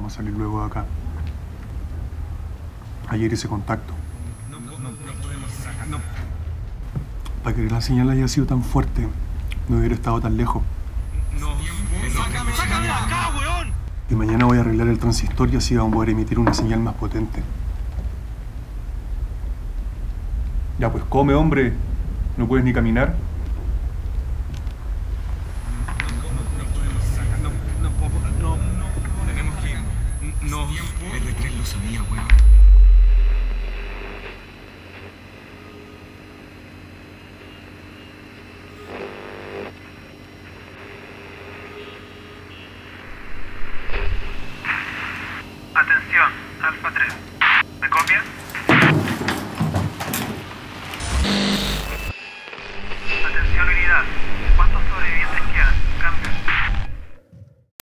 podemos salir luego de acá. Ayer hice contacto. No podemos sacar. No. Para que la señal haya sido tan fuerte, no hubiera estado tan lejos. No. ¡Sácame de acá, weón! Y mañana voy a arreglar el transistor y así vamos a poder emitir una señal más potente. Ya pues come, hombre. ¿No puedes ni caminar? No podemos sacar. No. Tenemos que ir. No. R3 lo sabía, weón. Atención, Alfa 3. ¿Me copias?